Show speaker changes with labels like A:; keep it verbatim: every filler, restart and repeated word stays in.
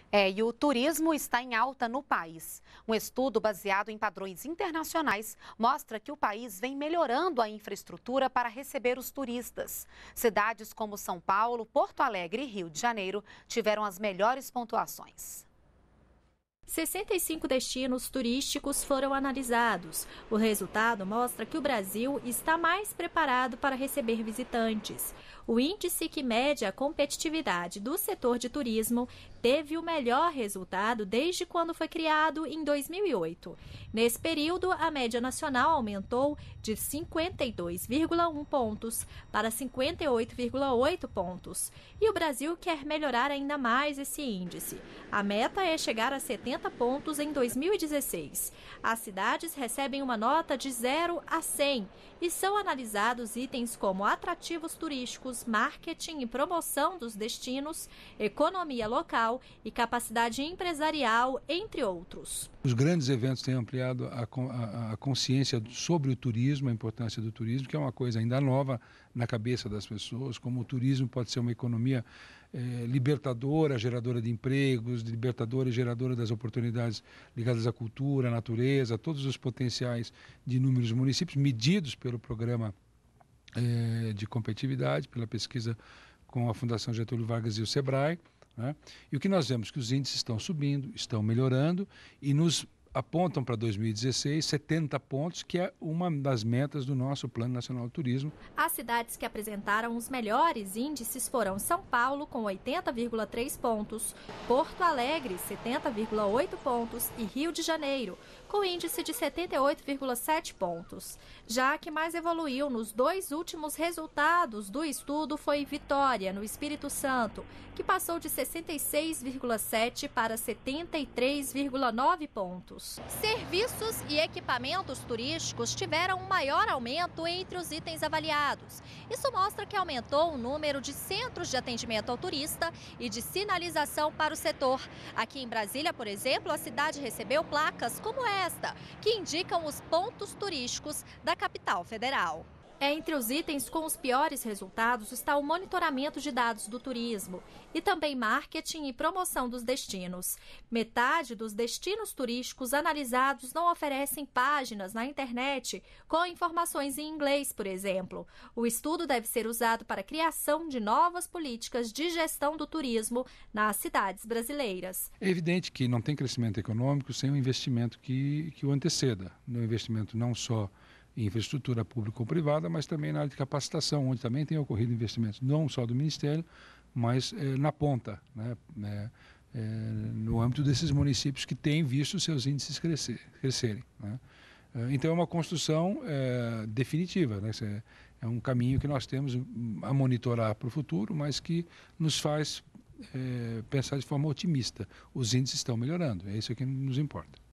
A: É, e o turismo está em alta no país. Um estudo baseado em padrões internacionais mostra que o país vem melhorando a infraestrutura para receber os turistas. Cidades como São Paulo, Porto Alegre e Rio de Janeiro tiveram as melhores pontuações.
B: sessenta e cinco destinos turísticos foram analisados. O resultado mostra que o Brasil está mais preparado para receber visitantes. O índice que mede a competitividade do setor de turismo teve o melhor resultado desde quando foi criado em dois mil e oito. Nesse período, a média nacional aumentou de cinquenta e dois vírgula um pontos para cinquenta e oito vírgula oito pontos. E o Brasil quer melhorar ainda mais esse índice. A meta é chegar a setenta pontos em dois mil e dezesseis. As cidades recebem uma nota de zero a cem e são analisados itens como atrativos turísticos, marketing e promoção dos destinos, economia local e capacidade empresarial, entre outros.
C: Os grandes eventos têm ampliado a, a, a consciência sobre o turismo, a importância do turismo, que é uma coisa ainda nova na cabeça das pessoas, como o turismo pode ser uma economia eh, libertadora, geradora de empregos, libertadora e geradora das oportunidades ligadas à cultura, à natureza, a todos os potenciais de inúmeros municípios, medidos pelo programa eh, de competitividade, pela pesquisa com a Fundação Getúlio Vargas e o Sebrae. Né? E o que nós vemos é que os índices estão subindo, estão melhorando e nos apontam para dois mil e dezesseis setenta pontos, que é uma das metas do nosso Plano Nacional de Turismo.
B: As cidades que apresentaram os melhores índices foram São Paulo, com oitenta vírgula três pontos, Porto Alegre, setenta vírgula oito pontos e Rio de Janeiro, com índice de setenta e oito vírgula sete pontos. Já a que mais evoluiu nos dois últimos resultados do estudo foi Vitória, no Espírito Santo, que passou de sessenta e seis vírgula sete para setenta e três vírgula nove pontos. Serviços e equipamentos turísticos tiveram um maior aumento entre os itens avaliados. Isso mostra que aumentou o número de centros de atendimento ao turista e de sinalização para o setor. Aqui em Brasília, por exemplo, a cidade recebeu placas como esta, que indicam os pontos turísticos da capital federal. Entre os itens com os piores resultados está o monitoramento de dados do turismo e também marketing e promoção dos destinos. Metade dos destinos turísticos analisados não oferecem páginas na internet com informações em inglês, por exemplo. O estudo deve ser usado para a criação de novas políticas de gestão do turismo nas cidades brasileiras.
C: É evidente que não tem crescimento econômico sem um investimento que, que o anteceda. Um investimento não só em infraestrutura pública ou privada, mas também na área de capacitação, onde também tem ocorrido investimentos, não só do Ministério, mas eh, na ponta, né, é, é, no âmbito desses municípios que têm visto seus índices crescer, crescerem. Né. Então é uma construção é, definitiva, né, é um caminho que nós temos a monitorar para o futuro, mas que nos faz é, pensar de forma otimista. Os índices estão melhorando, é isso que nos importa.